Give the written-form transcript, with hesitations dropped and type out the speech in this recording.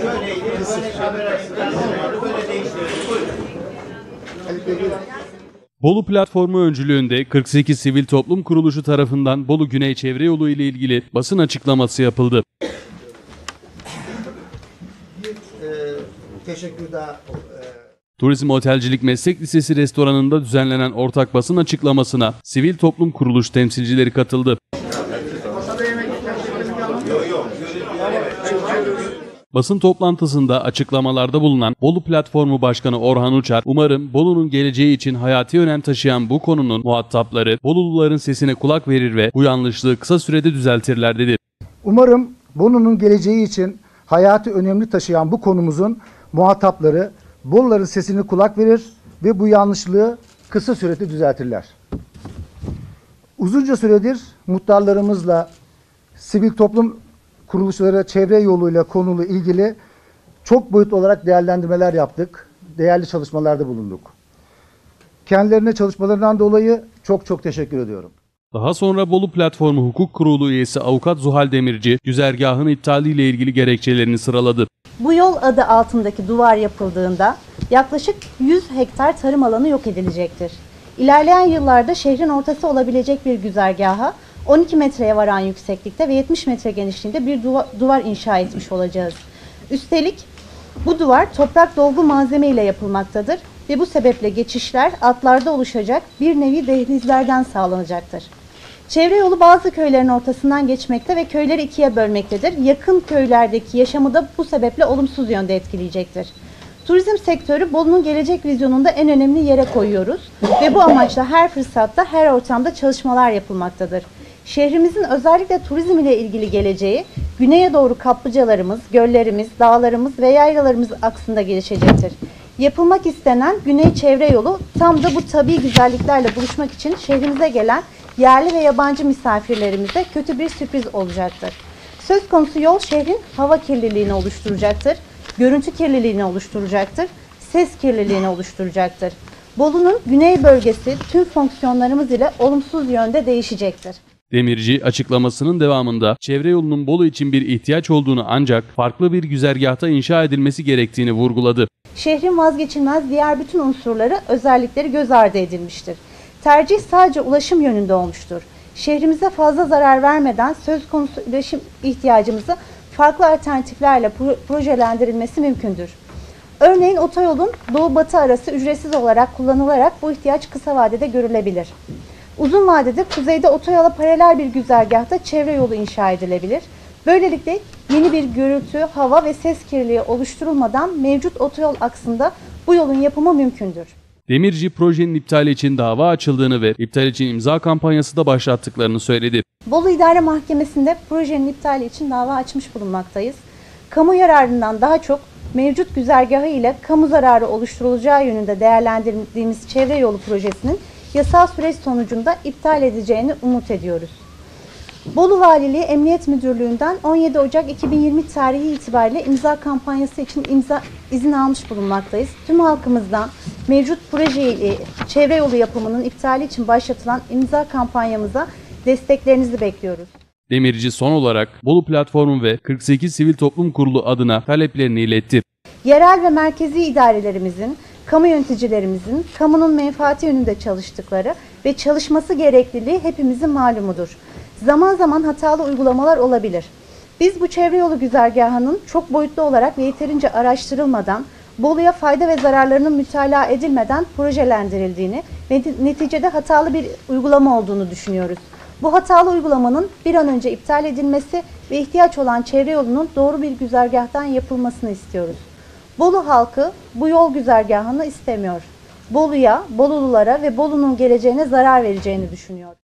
Bolu Platformu öncülüğünde 48 Sivil Toplum Kuruluşu tarafından Bolu Güney Çevre Yolu ile ilgili basın açıklaması yapıldı. Teşekkür daha. Turizm Otelcilik Meslek Lisesi restoranında düzenlenen ortak basın açıklamasına Sivil Toplum Kuruluş temsilcileri katıldı. Basın toplantısında açıklamalarda bulunan Bolu Platformu Başkanı Orhan Uçar, "Umarım Bolu'nun geleceği için hayati önem taşıyan bu konunun muhatapları Boluluların sesine kulak verir ve bu yanlışlığı kısa sürede düzeltirler" dedi. Umarım Bolu'nun geleceği için hayati önemli taşıyan bu konumuzun muhatapları Boluların sesine kulak verir ve bu yanlışlığı kısa sürede düzeltirler. Uzunca süredir muhtarlarımızla sivil toplum kuruluşları çevre yoluyla konulu ilgili çok boyutlu olarak değerlendirmeler yaptık. Değerli çalışmalarda bulunduk. Kendilerine çalışmalarından dolayı çok teşekkür ediyorum. Daha sonra Bolu Platformu Hukuk Kurulu üyesi Avukat Zuhal Demirci, güzergahın iptaliyle ilgili gerekçelerini sıraladı. Bu yol adı altındaki duvar yapıldığında yaklaşık 100 hektar tarım alanı yok edilecektir. İlerleyen yıllarda şehrin ortası olabilecek bir güzergaha 12 metreye varan yükseklikte ve 70 metre genişliğinde bir duvar inşa etmiş olacağız. Üstelik bu duvar toprak dolgu malzeme ile yapılmaktadır ve bu sebeple geçişler atlarda oluşacak bir nevi dehlizlerden sağlanacaktır. Çevre yolu bazı köylerin ortasından geçmekte ve köyleri ikiye bölmektedir. Yakın köylerdeki yaşamı da bu sebeple olumsuz yönde etkileyecektir. Turizm sektörü Bolu'nun gelecek vizyonunda en önemli yere koyuyoruz ve bu amaçla her fırsatta, her ortamda çalışmalar yapılmaktadır. Şehrimizin özellikle turizm ile ilgili geleceği, güneye doğru kaplıcalarımız, göllerimiz, dağlarımız ve yaylalarımız aksında gelişecektir. Yapılmak istenen Güney Çevre Yolu tam da bu tabii güzelliklerle buluşmak için şehrimize gelen yerli ve yabancı misafirlerimize kötü bir sürpriz olacaktır. Söz konusu yol şehrin hava kirliliğini oluşturacaktır, görüntü kirliliğini oluşturacaktır, ses kirliliğini oluşturacaktır. Bolu'nun güney bölgesi tüm fonksiyonlarımız ile olumsuz yönde değişecektir. Demirci açıklamasının devamında çevre yolunun Bolu için bir ihtiyaç olduğunu ancak farklı bir güzergahta inşa edilmesi gerektiğini vurguladı. Şehrin vazgeçilmez diğer bütün unsurları, özellikleri göz ardı edilmiştir. Tercih sadece ulaşım yönünde olmuştur. Şehrimize fazla zarar vermeden söz konusu ulaşım ihtiyacımızı farklı alternatiflerle projelendirilmesi mümkündür. Örneğin otoyolun doğu-batı arası ücretsiz olarak kullanılarak bu ihtiyaç kısa vadede görülebilir. Uzun vadede kuzeyde otoyola paralel bir güzergahta çevre yolu inşa edilebilir. Böylelikle yeni bir gürültü, hava ve ses kirliliği oluşturulmadan mevcut otoyol aksında bu yolun yapımı mümkündür. Demirci projenin iptali için dava açıldığını ve iptal için imza kampanyası da başlattıklarını söyledi. Bolu İdare Mahkemesi'nde projenin iptali için dava açmış bulunmaktayız. Kamu yararından daha çok mevcut güzergahı ile kamu zararı oluşturulacağı yönünde değerlendirdiğimiz çevre yolu projesinin yasal süreç sonucunda iptal edeceğini umut ediyoruz. Bolu Valiliği Emniyet Müdürlüğü'nden 17 Ocak 2020 tarihi itibariyle imza kampanyası için izin almış bulunmaktayız. Tüm halkımızdan mevcut projeyi çevre yolu yapımının iptali için başlatılan imza kampanyamıza desteklerinizi bekliyoruz. Demirci son olarak Bolu Platformu ve 48 Sivil Toplum Kurulu adına taleplerini iletti. Yerel ve merkezi idarelerimizin, kamu yöneticilerimizin kamunun menfaati yönünde çalıştıkları ve çalışması gerekliliği hepimizin malumudur. Zaman zaman hatalı uygulamalar olabilir. Biz bu çevre yolu güzergahının çok boyutlu olarak ve yeterince araştırılmadan, Bolu'ya fayda ve zararlarının mütalaa edilmeden projelendirildiğini ve neticede hatalı bir uygulama olduğunu düşünüyoruz. Bu hatalı uygulamanın bir an önce iptal edilmesi ve ihtiyaç olan çevre yolunun doğru bir güzergahtan yapılmasını istiyoruz. Bolu halkı bu yol güzergahını istemiyor. Bolu'ya, Bolululara ve Bolu'nun geleceğine zarar vereceğini düşünüyor.